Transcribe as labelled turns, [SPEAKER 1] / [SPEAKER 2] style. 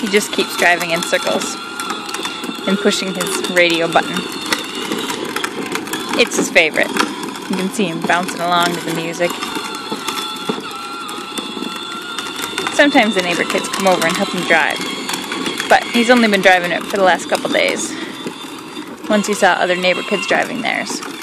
[SPEAKER 1] He just keeps driving in circles and pushing his radio button. It's his favorite. You can see him bouncing along to the music. Sometimes the neighbor kids come over and help him drive, but he's only been driving it for the last couple days, once he saw other neighbor kids driving theirs.